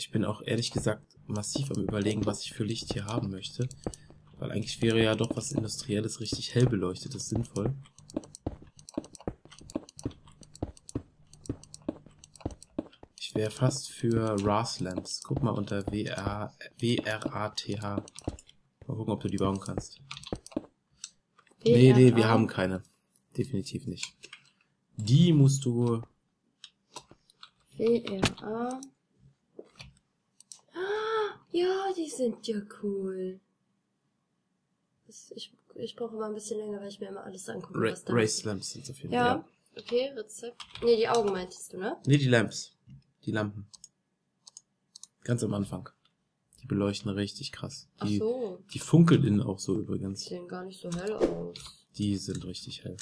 Ich bin auch ehrlich gesagt massiv am Überlegen, was ich für Licht hier haben möchte. Weil eigentlich wäre ja doch was Industrielles, richtig hell beleuchtetes sinnvoll. Ich wäre fast für RAS Lamps. Guck mal unter WRATH. Mal gucken, ob du die bauen kannst. Nee, wir haben keine. Definitiv nicht. Die musst du... WRA. Ja, die sind ja cool. Ich brauche immer ein bisschen länger, weil ich mir immer alles angucke, was da Race Lamps sind so viel. Ja, okay, Rezept. Nee, die Augen meintest du, ne? Nee, die Lamps. Die Lampen. Ganz am Anfang. Die beleuchten richtig krass. Ach so. Die funkeln innen auch so übrigens. Die sehen gar nicht so hell aus. Die sind richtig hell.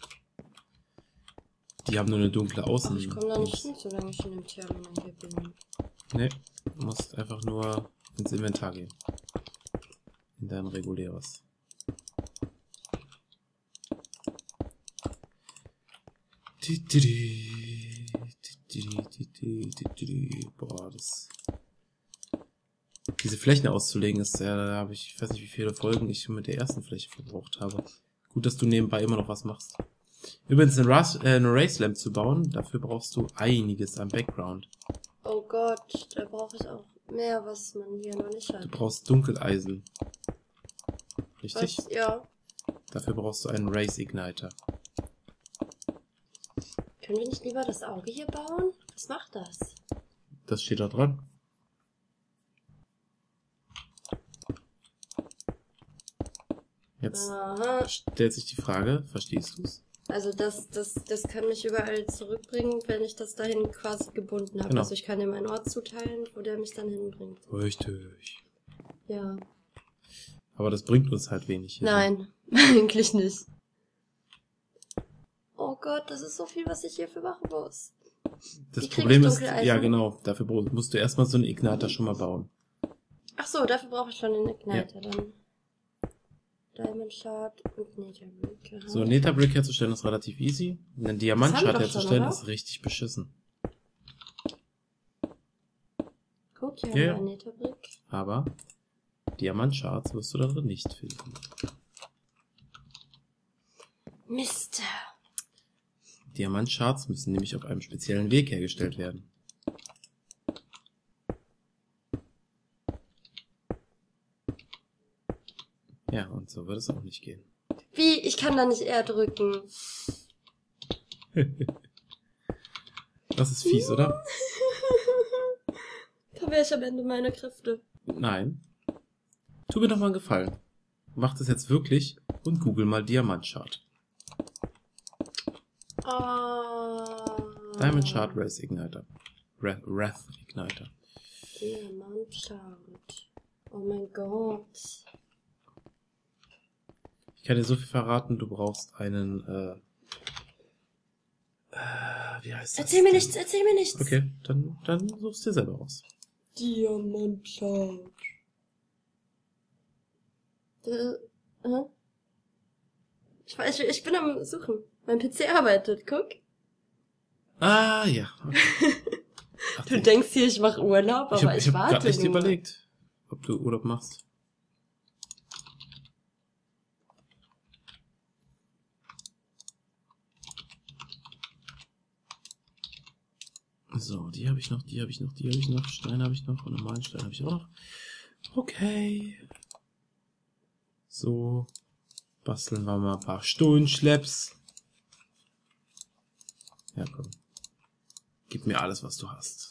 Die haben nur eine dunkle Außen. Ach, ich komme da nicht hin, solange ich in dem Terminal hier bin. Nee, du musst einfach nur ins Inventar gehen. In dein reguläres. Boah, das... Diese Flächen auszulegen ist ja, da habe ich weiß nicht, wie viele Folgen ich mit der ersten Fläche verbraucht habe. Gut, dass du nebenbei immer noch was machst. Übrigens, eine Race Lamp zu bauen, dafür brauchst du einiges an Background. Oh Gott, da brauche ich auch mehr, was man hier noch nicht hat. Du brauchst Dunkeleisen. Richtig? Was? Ja. Dafür brauchst du einen Race Igniter. Können wir nicht lieber das Auge hier bauen? Was macht das? Das steht da dran. Jetzt stellt sich die Frage, verstehst du es? Also das kann mich überall zurückbringen, wenn ich das dahin quasi gebunden habe. Genau. Also ich kann ihm einen Ort zuteilen, wo der mich dann hinbringt. Richtig. Ja. Aber das bringt uns halt wenig. Hier. Nein, eigentlich nicht. Oh Gott, das ist so viel, was ich hierfür machen muss. Das Wie krieg Problem ich ist, Dunkeleisen? ja genau, dafür musst du erstmal so einen Igniter schon mal bauen. Ach so, dafür brauche ich schon den Igniter dann. Diamond Shard und Netherbrick. So, einen Netherbrick herzustellen ist relativ easy. Einen Diamantshard herzustellen ist richtig beschissen. Guck, hier Ja. haben wir ein Netherbrick. Aber Diamantshards wirst du da drin nicht finden. Mist. Diamantshards müssen nämlich auf einem speziellen Weg hergestellt werden. Ja, und so wird es auch nicht gehen. Wie? Ich kann da nicht R drücken. Das ist fies, oder? Da wäre ich am Ende meiner Kräfte. Nein. Tu mir doch mal einen Gefallen. Mach das jetzt wirklich und google mal Diamantshard. Diamond Shard Race Igniter. Wrath Igniter. Diamantshard. Oh mein Gott. Ich kann dir so viel verraten, du brauchst einen, wie heißt das? Erzähl mir nichts, erzähl mir nichts. Okay, dann suchst du dir selber raus. Diamantshard. Ich bin am Suchen. Mein PC arbeitet, guck. Ah, ja. Okay. Ach, Du denkst hier, ich mache Urlaub, aber ich hab warte grad echt nur. überlegt, ob du Urlaub machst. So, die habe ich noch, die habe ich noch, die habe ich noch, Stein habe ich noch und normalen Stein habe ich auch noch. Okay. So, basteln wir mal ein paar Stone-Schlepps. Ja, komm. Gib mir alles, was du hast.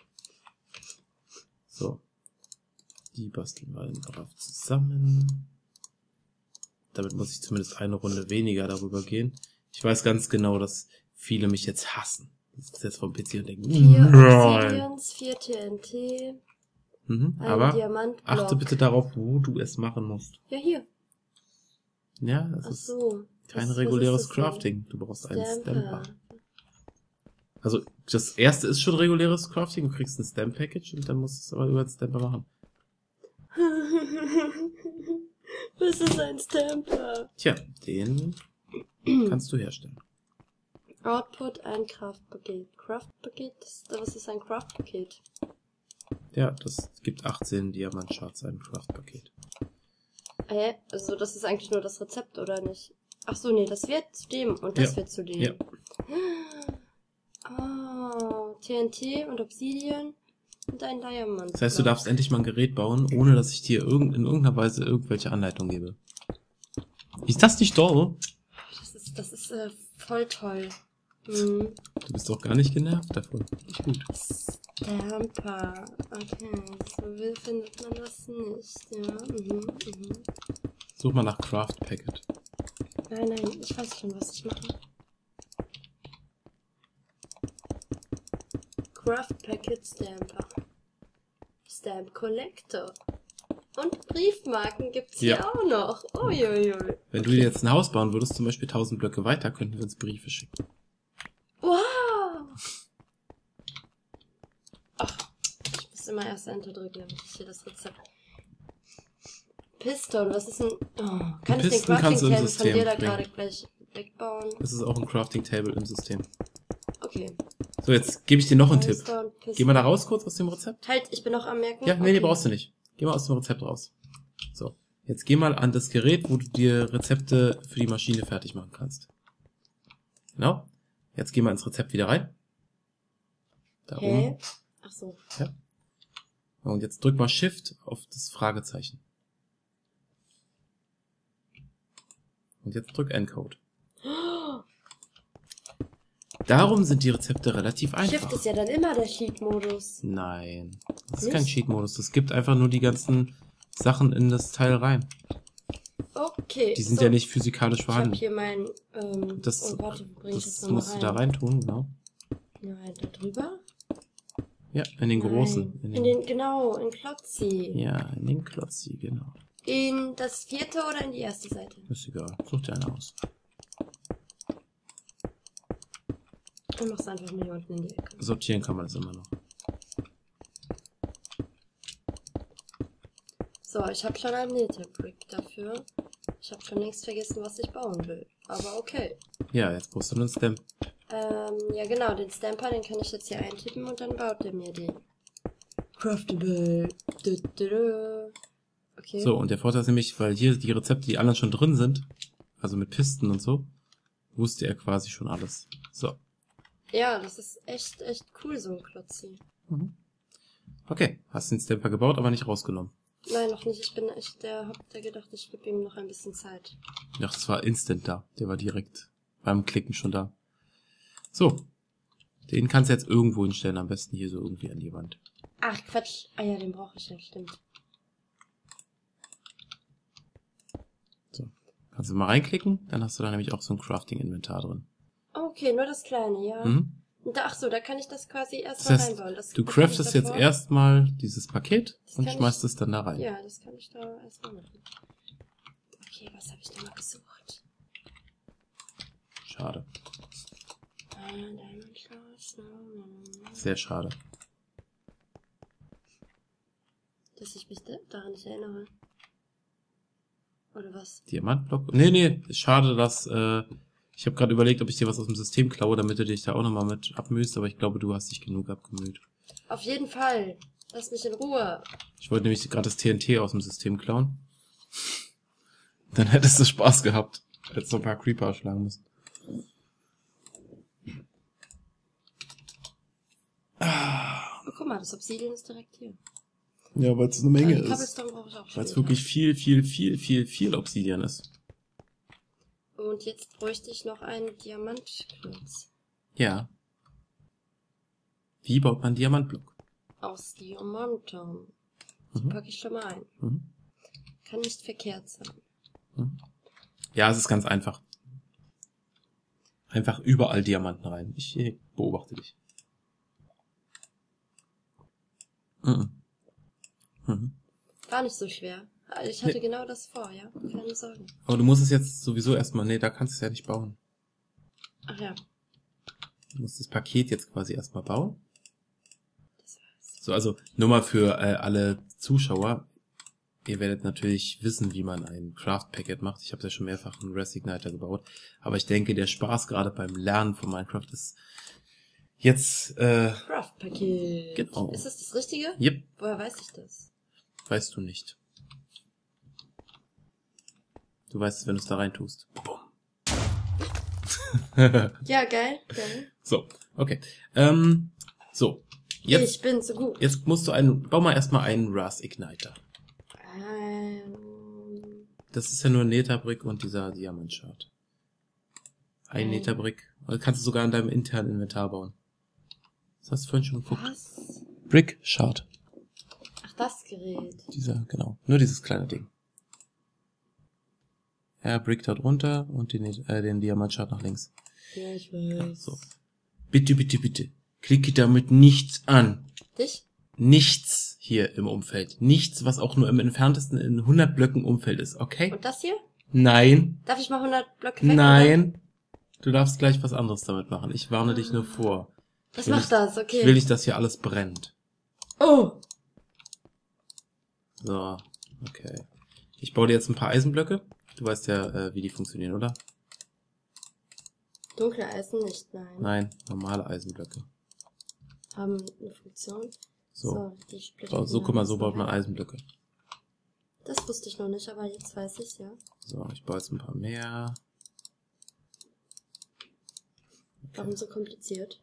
So. Die basteln wir drauf zusammen. Damit muss ich zumindest eine Runde weniger darüber gehen. Ich weiß ganz genau, dass viele mich jetzt hassen. Das ist jetzt vom PC und denken, 4 Obsidians, 4 TNT, ein aber Diamantblock. achte bitte darauf, wo du es machen musst. Ja, hier. Ja, das Ach ist so. kein Was reguläres ist das denn? Crafting. Du brauchst einen Stamper. Stamper. Also, das erste ist schon reguläres Crafting. Du kriegst ein Stamp-Package und dann musst du es aber über den Stamper machen. Was ist ein Stamper? Tja, den kannst du herstellen. Output, ein Craft-Paket. Craft-Paket? Was ist ein Craft-Paket? Ja, das gibt 18 Diamant-Shards ein Craft-Paket. Also das ist eigentlich nur das Rezept, oder nicht? Ach so, nee, das wird zu dem und das wird zu dem. Ja. Ah, TNT und Obsidian und ein Diamant. Das heißt, du darfst endlich mal ein Gerät bauen, ohne dass ich dir in irgendeiner Weise irgendwelche Anleitungen gebe. Ist das nicht toll? Das ist voll toll. Hm. Du bist doch gar nicht genervt davon. Nicht gut. Stamper. Okay, so findet man das nicht. Ja, Such mal nach Craft Packet. Nein, ich weiß schon, was ich mache. Craft Packet Stamper. Stamp Collector. Und Briefmarken gibt's hier auch noch. Uiuiui. Wenn du dir jetzt ein Haus bauen würdest, zum Beispiel 1000 Blöcke weiter, könnten wir uns Briefe schicken. Wow! Ach, ich muss immer erst Enter drücken, damit ich hier das Rezept... Piston, was ist denn... Oh, kann ich den Crafting-Table von dir da gerade gleich wegbauen? Das ist auch ein Crafting-Table im System. Okay. So, jetzt gebe ich dir noch einen Tipp. Piston. Geh mal da raus kurz aus dem Rezept. Halt, ich bin noch am Merken. Ja, nee, brauchst du nicht. Geh mal aus dem Rezept raus. So, jetzt geh mal an das Gerät, wo du dir Rezepte für die Maschine fertig machen kannst. Genau. Jetzt geh mal ins Rezept wieder rein. Da oben. Ach so. Ja. Und jetzt drück mal Shift auf das Fragezeichen. Und jetzt drück Encode. Darum sind die Rezepte relativ einfach. Shift ist ja dann immer der Cheat-Modus. Nein, das ist kein Cheat-Modus. Das gibt einfach nur die ganzen Sachen in das Teil rein. Okay. Die sind ja nicht physikalisch vorhanden. Ich habe hier mein... warte, das musst du da rein tun, genau. Nein, da drüber? Ja, in den großen. Genau, in Klotzi. Ja, in den Klotzi, genau. In das 4. oder in die erste Seite? Ist egal, such dir eine aus. Du machst einfach mal hier unten in die Ecke. Sortieren kann man das immer noch. So, ich habe schon einen Nether-Brick dafür. Ich habe schon längst vergessen, was ich bauen will. Aber okay. Ja, jetzt brauchst du einen Stamp. Ja genau, den Stamper, den kann ich jetzt hier eintippen und dann baut der mir den. Craftable. Okay. So, und der Vorteil ist nämlich, weil hier die Rezepte, die anderen schon drin sind, also mit Pisten und so, wusste er quasi schon alles. So. Ja, das ist echt cool, so ein Klotzi. Mhm. Okay, hast den Stamper gebaut, aber nicht rausgenommen. Nein, noch nicht. Hab gedacht, ich gebe ihm noch ein bisschen Zeit. Ja, das war instant da. Der war direkt beim Klicken schon da. So. Den kannst du jetzt irgendwo hinstellen, am besten hier so irgendwie an die Wand. Ach, Quatsch. Ah ja, den brauche ich ja, stimmt. So. Kannst du mal reinklicken, dann hast du da nämlich auch so ein Crafting-Inventar drin. Okay, nur das kleine, ja. Mhm. Ach so, da kann ich das quasi erstmal Das heißt, reinbauen. du craftest jetzt erstmal dieses Paket und schmeißt es dann da rein. Ja, das kann ich da erstmal machen. Okay, was habe ich denn mal gesucht? Schade. Sehr schade. Dass ich mich daran nicht erinnere. Oder was? Diamantblock? Nee, ist schade, dass... ich habe gerade überlegt, ob ich dir was aus dem System klaue, damit du dich da auch nochmal mit abmühst, aber ich glaube, du hast dich genug abgemüht. Auf jeden Fall. Lass mich in Ruhe. Ich wollte nämlich gerade das TNT aus dem System klauen. Dann hättest du Spaß gehabt. Hättest noch ein paar Creeper erschlagen müssen. Oh, guck mal, das Obsidian ist direkt hier. Ja, weil es eine Menge ist. Cobblestone brauche ich auch schon. Weil es wirklich viel Obsidian ist. Und jetzt bräuchte ich noch einen Diamantklotz. Ja. Wie baut man Diamantblock? Aus Diamanten. Die packe ich schon mal ein. Mhm. Kann nicht verkehrt sein. Mhm. Ja, es ist ganz einfach. Einfach überall Diamanten rein. Ich beobachte dich. Mhm. Mhm. War nicht so schwer. Ich hatte genau das vor, ja. Keine Sorgen. Aber du musst es jetzt sowieso erstmal... Nee, da kannst du es ja nicht bauen. Ach ja. Du musst das Paket jetzt quasi erstmal bauen. Das heißt. So, also nur mal für alle Zuschauer. Ihr werdet natürlich wissen, wie man ein Craft-Packet macht. Ich habe ja schon mehrfach einen Resigniter gebaut. Aber ich denke, der Spaß gerade beim Lernen von Minecraft ist Jetzt, Craft-Paket. genau. Ist das Richtige? Yep, Woher weiß ich das? weißt du nicht. Du weißt es, wenn du es da rein tust. Bumm. Ja, geil, geil. So, okay. So, jetzt, Ich bin so gut. jetzt musst du bau mal erstmal einen Rust Igniter. Das ist ja nur ein Netherbrick und dieser Diamantshard. Ein Netherbrick. Also kannst du sogar in deinem internen Inventar bauen. Das hast du vorhin schon geguckt. Was? Brick Shard. Ach, das Gerät. Dieser, genau. Nur dieses kleine Ding. Ja, Brick dort runter und den Diamantshard nach links. Ja, ich weiß. So. Bitte, bitte, bitte. Klicke damit nichts an. Dich? Nichts hier im Umfeld. Nichts, was auch nur im entferntesten in 100 Blöcken Umfeld ist, okay? Und das hier? Nein. Darf ich mal 100 Blöcke weg? Nein. Oder? Du darfst gleich was anderes damit machen. Ich warne dich nur vor. Was macht das? Okay. Ich will nicht, dass hier alles brennt. Oh! So, okay. Ich baue dir jetzt ein paar Eisenblöcke. Du weißt ja, wie die funktionieren, oder? Dunkle Eisen nicht, nein. Nein, normale Eisenblöcke. Haben eine Funktion. So, die splitten so guck mal, so Eisen baut man rein. Eisenblöcke. Das wusste ich noch nicht, aber jetzt weiß ich's, ja. So, ich baue jetzt ein paar mehr. Warum so kompliziert?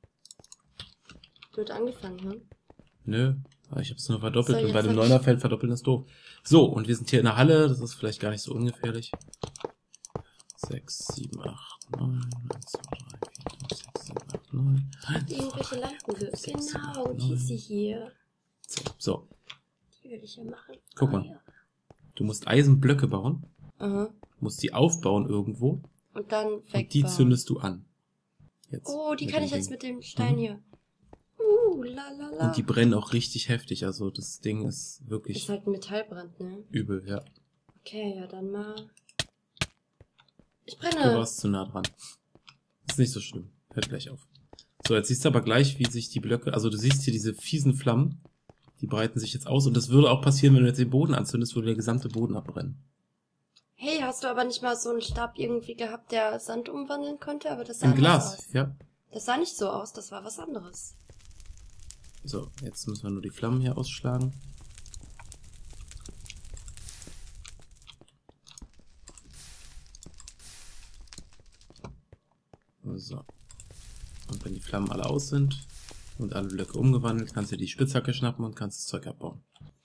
Wird angefangen, hm? Nö, aber ich habe es nur verdoppelt So, und bei jetzt dem hab ich- Neunerfeld verdoppeln ist doof. So, und wir sind hier in der Halle, das ist vielleicht gar nicht so ungefährlich. 6, 7, 8, 9, 1, 2, 3, 4, 5, 6, 7, 8, 9. Irgendwelche Lampen. Genau, 9. diese hier. So, Die will ich ja machen. Guck mal. Du musst Eisenblöcke bauen, Aha. musst die aufbauen irgendwo Und dann wegbauen. und die zündest du an. Jetzt Oh, die mit kann dem ich jetzt Ding. mit dem Stein Mhm. hier. La la la. Und die brennen auch richtig heftig, also das Ding ist wirklich Ist halt ein Metallbrand, ne? übel, ja. Okay, ja, dann mal. Ich Du brenne. warst zu nah dran. Ist nicht so schlimm. Hört gleich auf. So, jetzt siehst du aber gleich, wie sich die Blöcke, also du siehst hier diese fiesen Flammen, die breiten sich jetzt aus und das würde auch passieren, wenn du jetzt den Boden anzündest, würde der gesamte Boden abbrennen. Hey, hast du aber nicht mal so einen Stab irgendwie gehabt, der Sand umwandeln konnte? Aber das sah Im anders Glas, aus. ja. Das sah nicht so aus, das war was anderes. So, jetzt müssen wir nur die Flammen hier ausschlagen. So. Und wenn die Flammen alle aus sind und alle Blöcke umgewandelt, kannst du die Spitzhacke schnappen und kannst das Zeug abbauen.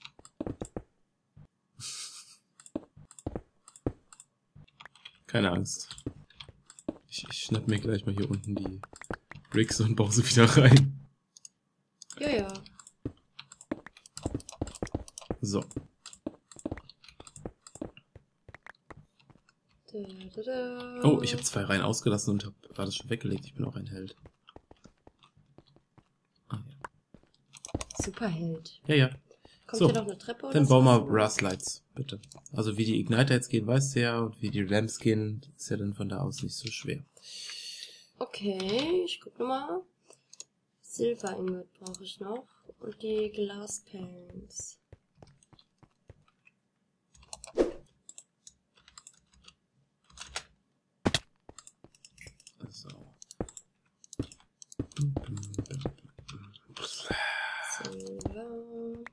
Keine Angst. Ich schnapp mir gleich mal hier unten die Bricks und baue sie wieder rein. Ja, ja. So. Oh, ich habe 2 Reihen ausgelassen und habe alles schon weggelegt. Ich bin auch ein Held. Ah, ja. Superheld. Ja, ja. Kommt So, hier noch eine Treppe oder Dann so? bau mal Rust Lights, bitte. Also wie die Igniter jetzt gehen, weißt du ja. Und wie die Lamps gehen, ist ja dann von da aus nicht so schwer. Okay, ich guck nochmal. Silber Ingot brauche ich noch. Und die Glaspans. So. Silber.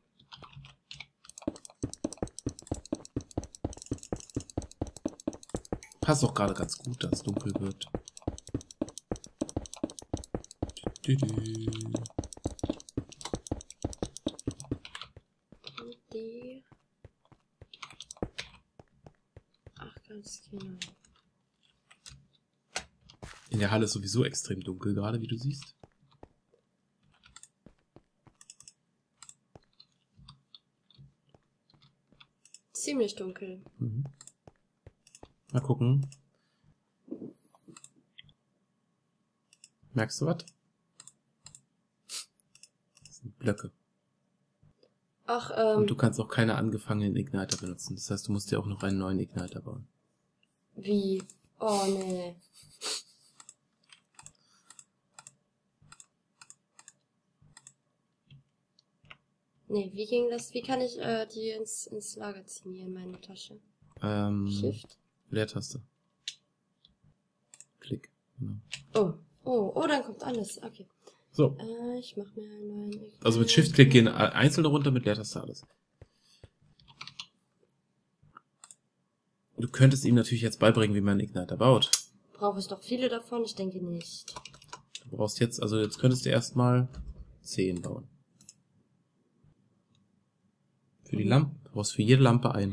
Passt auch gerade ganz gut, dass es dunkel wird. Düdü. Und die. Ach, ganz genau. In der Halle ist sowieso extrem dunkel gerade, wie du siehst. Ziemlich dunkel. Mhm. Mal gucken. Merkst du was? Das sind Blöcke. Ach, Und du kannst auch keine angefangenen Igniter benutzen. Das heißt, du musst dir auch noch einen neuen Igniter bauen. wie? Oh, nee. Nee, wie ging das? Wie kann ich die ins Lager ziehen hier in meine Tasche? Shift? Leertaste. Klick. Genau. Oh, dann kommt alles. Okay. So. Ich mach mir einen neuen Ignite. Also mit Shift-Klick gehen einzelne runter, mit Leertaste alles. Du könntest ihm natürlich jetzt beibringen, wie man einen Igniter baut. Brauche ich noch viele davon? Ich denke nicht. Du brauchst jetzt, also jetzt könntest du erstmal 10 bauen. Für die Lampe. Du brauchst für jede Lampe einen.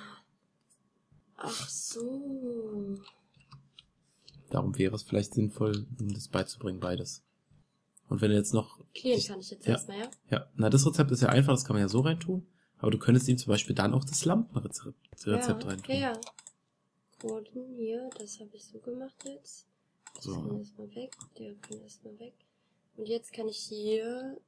Ach so. Darum wäre es vielleicht sinnvoll, ihm das beizubringen, beides. Und wenn du jetzt noch... Clean kann ich jetzt erstmal, ja? Ja, na, das Rezept ist ja einfach, das kann man ja so reintun. Aber du könntest ihm zum Beispiel dann auch das Lampenrezept reintun. Ja. Coden hier, das habe ich so gemacht jetzt. Das So. kann erstmal weg, der kann erstmal weg. Und jetzt kann ich hier...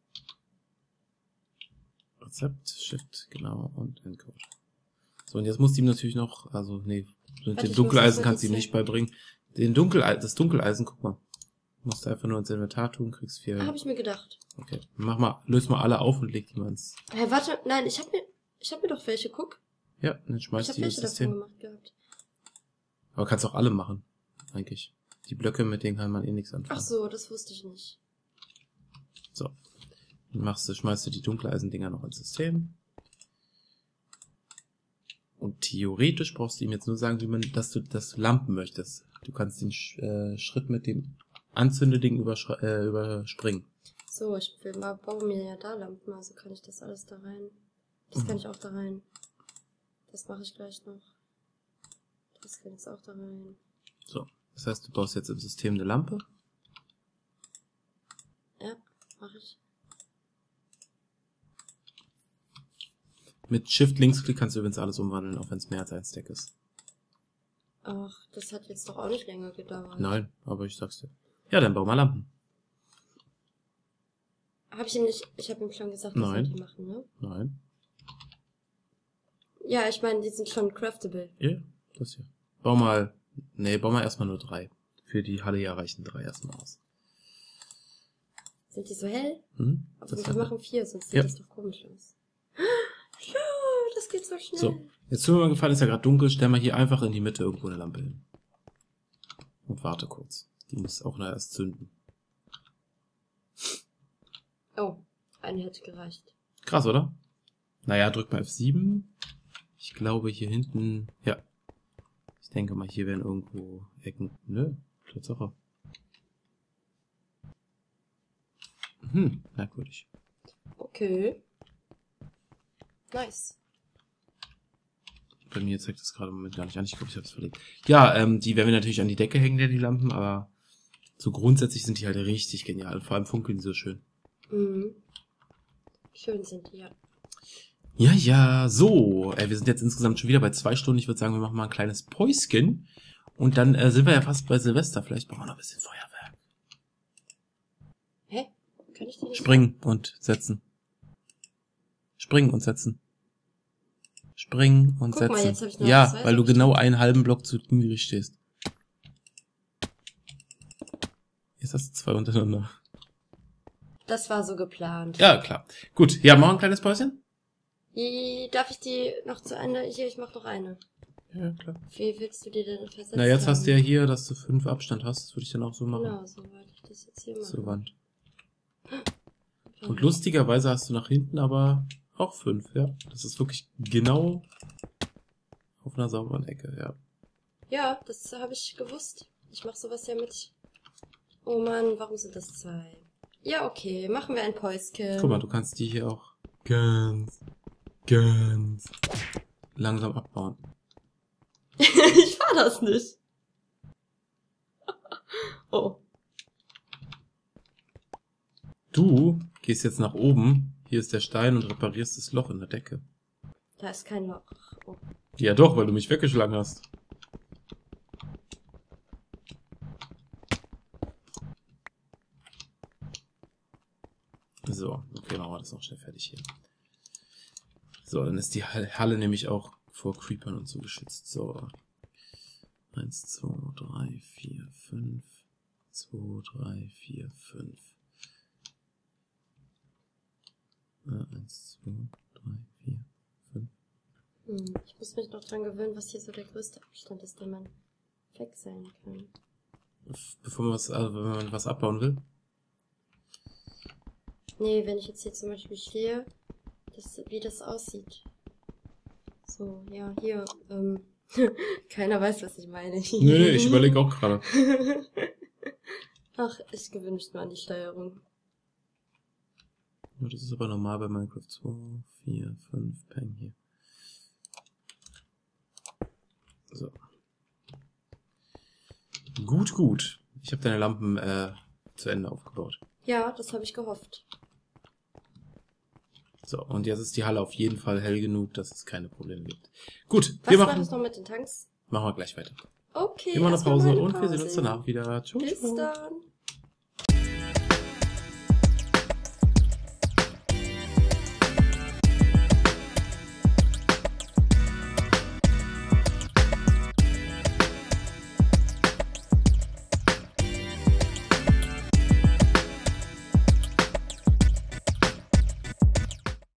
Rezept, Shift, genau, und Encode. So, und jetzt musst du ihm natürlich noch, also, nee, mit dem Dunkeleisen kannst du ihm nicht beibringen. Das Dunkeleisen, guck mal. Musst du einfach nur ins Inventar tun, kriegst 4. Habe ich mir gedacht. Okay, löse mal alle auf und leg die mal ins... Hä, warte, nein, ich hab mir doch welche, guck. Ja, dann Ich schmeißt habe die ins welche davon System. gemacht gehabt. Aber kannst auch alle machen, eigentlich. Die Blöcke, mit denen kann man eh nichts anfangen. Ach so, das wusste ich nicht. So. Dann schmeißt du die Dunkeleisen-Dinger noch ins System. Und theoretisch brauchst du ihm jetzt nur sagen, dass du Lampen möchtest. Du kannst den Schritt mit dem Anzündeding überspringen. So, ich baue mir ja da Lampen, also kann ich das alles da rein. Das kann ich auch da rein. Das mache ich gleich noch. Das kann jetzt auch da rein. So. Das heißt, du baust jetzt im System eine Lampe. Ja, mache ich. Mit Shift-Linksklick kannst du übrigens alles umwandeln, auch wenn es mehr als ein Stack ist. Ach, das hat jetzt doch auch nicht länger gedauert. Nein, aber ich sag's dir. Ja, dann bau mal Lampen. Hab ich ihm nicht, ich habe ihm schon gesagt, dass Nein. wir die machen, ne? Nein. Ja, ich meine, die sind schon craftable. Ja, das hier. Bau mal erstmal nur 3. Für die Halle hier reichen 3 erstmal aus. Sind die so hell? Mhm. Aber wir hat- machen 4, sonst Ja. sieht das doch komisch aus. Ja, das geht so schnell. So, jetzt tut mir mal gefallen, ist ja gerade dunkel, stell mal hier einfach in die Mitte irgendwo eine Lampe hin. Und warte kurz. Die muss auch noch erst zünden. Oh, eine hätte gereicht. Krass, oder? Naja, drück mal F7. Ich glaube hier hinten, ja. Ich denke mal, hier wären irgendwo Ecken. Nö, Tatsache. Merkwürdig. Okay. Nice. Bei mir zeigt das gerade im Moment gar nicht an. Ich glaube, ich habe es verlegt. Ja, die werden wir natürlich an die Decke hängen, die Lampen, aber so grundsätzlich sind die halt richtig genial. Und vor allem funkeln die so schön. Mhm. Schön sind die, ja. Ja, so. Wir sind jetzt insgesamt schon wieder bei 2 Stunden. Ich würde sagen, wir machen mal ein kleines Päuschen. Und dann sind wir ja fast bei Silvester. Vielleicht brauchen wir noch ein bisschen Feuerwerk. Hä? Kann ich die nicht? Springen und setzen. Springen und setzen. Springen und Guck mal, setzen. jetzt hab ich noch Ja, zwei, weil du hab ich genau einen halben Block zu niedrig stehst. Jetzt hast du 2 untereinander. Das war so geplant. Ja, klar. Gut, ja, machen wir ein kleines Päuschen? Darf ich die noch zu Ende? Hier, ich mach noch eine. Ja, klar. Wie willst du die denn versetzen? Na, jetzt hast du ja hier, dass du 5 Abstand hast. Das würde ich dann auch so machen. Genau, so wollte ich das jetzt hier machen. Zur Wand. Und lustigerweise hast du nach hinten aber auch 5, ja. Das ist wirklich genau auf einer sauberen Ecke, ja. Ja, das habe ich gewusst. Ich mache sowas ja mit. Oh Mann, warum sind das 2? Ja, okay, machen wir ein Päuschen. Guck mal, du kannst die hier auch ganz langsam abbauen. Ich war das nicht. Oh. Du gehst jetzt nach oben, hier ist der Stein und reparierst das Loch in der Decke. Da ist kein Loch. Oh. Ja doch, weil du mich weggeschlagen hast. So, okay, machen wir das noch schnell fertig hier. So, dann ist die Halle nämlich auch vor Creepern und so geschützt. So. 1, 2, 3, 4, 5. 2, 3, 4, 5. 1, 2, 3, 4, 5. Ich muss mich noch dran gewöhnen, was hier so der größte Abstand ist, den man weg sein kann. Bevor man wenn man was abbauen will. Nee, wenn ich jetzt hier zum Beispiel stehe, wie das aussieht. So, ja, hier, keiner weiß, was ich meine. Nee, ich überlege auch gerade. Ach, ich gewöhne mich mal an die Steuerung. Das ist aber normal bei Minecraft 2, 4, 5, Peng hier. So. Gut. Ich habe deine Lampen zu Ende aufgebaut. Ja, das habe ich gehofft. So, und jetzt ist die Halle auf jeden Fall hell genug, dass es keine Probleme gibt. Gut, Was war das noch mit den Tanks? machen wir gleich weiter. Okay, Wir machen eine erstmal Pause eine und wir sehen Pause. uns danach wieder. Ciao, Bis ciao. dann.